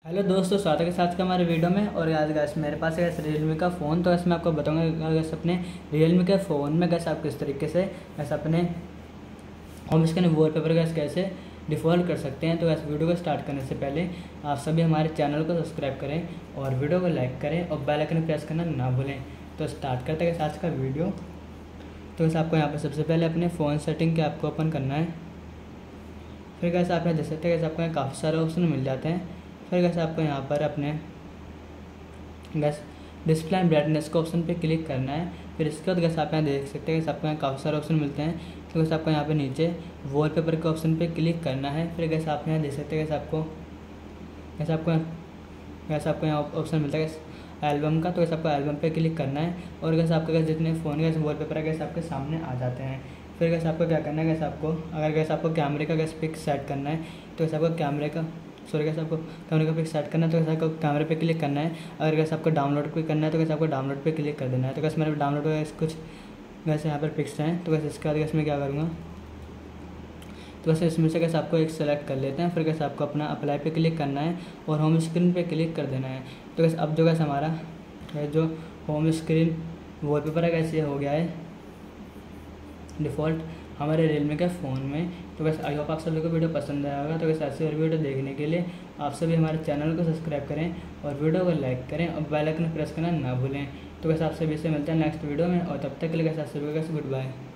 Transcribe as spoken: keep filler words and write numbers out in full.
Hello दोस्तों, स्वागत है साथ का हमारे वीडियो में। और आज गैस मेरे पास है रियलमी का फ़ोन। तो इसमें आपको बताऊंगा गैस अपने रियलमी के फ़ोन में गैस आप किस तरीके से गैस अपने होम स्क्रीन वॉलपेपर गैस कैसे डिफ़ॉल्ट कर सकते हैं। तो गैस वीडियो को स्टार्ट करने से पहले आप सभी हमारे चैनल को सब्सक्राइब करें और वीडियो को लाइक करें और बेल आइकन प्रेस करना ना भूलें। तो स्टार्ट करते हैं आज का वीडियो। तो गैस आपको यहाँ पर सबसे पहले अपने फ़ोन सेटिंग के आपको ओपन करना है। फिर गैस आप यहाँ देख सकते हैं गैस आपको यहाँ काफ़ी सारे ऑप्शन मिल जाते हैं। फिर गैस आपको यहाँ पर अपने गैस डिस्प्ले एंड ब्राइटनेस के ऑप्शन पे क्लिक करना है। फिर इसके बाद गैस आप यहाँ देख सकते हैं गैस आपको यहाँ काफ़ी सारे ऑप्शन मिलते हैं। तो गैस आपको यहाँ पे नीचे वॉलपेपर के ऑप्शन पे क्लिक करना है। फिर गैस आप यहाँ देख सकते हैं गैस आपको गैस आपको गैस आपको यहाँ ऑप्शन मिलता है गैस एल्बम का। तो गैस आपको एल्बम पे क्लिक करना है और गैस आपके गैस जितने फ़ोन गैस वॉलपेपर है गैस आपके सामने आ जाते हैं। फिर गैस आपको क्या करना है गैस आपको अगर गैस आपको कैमरे का गैस पिक सेट करना है तो गैस आपको कैमरे का सॉरी गैस आपको कैमरे का पिक सेट करना है। तो गैस आपको कैमरे पे क्लिक करना है। अगर गैस आपको डाउनलोड पे करना है तो गैस आपको डाउनलोड पे क्लिक कर देना है। तो गैस मेरे डाउनलोड गैस कुछ गैस यहाँ पर पिक्स हैं। तो गैस इसके बाद गैस मैं क्या करूँगा तो वैसे इसमें से गैस आपको एक सेलेक्ट कर लेते हैं। फिर गैस आपको अपना अप्लाई पे क्लिक करना है और होम स्क्रीन पे क्लिक कर देना है। तो गैस अब जो गैस हमारा जो होम स्क्रीन वॉलपेपर है गैस ये हो गया है डिफ़ॉल्ट हमारे रियलमी के फ़ोन में। तो वैसे आई होप आप सभी को वीडियो पसंद आया होगा। तो वैसे ऐसे और वीडियो देखने के लिए आप सभी हमारे चैनल को सब्सक्राइब करें और वीडियो को लाइक करें और बेल आइकन प्रेस करना ना भूलें। तो वैसे आप सभी से मिलते हैं नेक्स्ट वीडियो में और तब तक के लिए वैसे आप सभी को गुड बाय।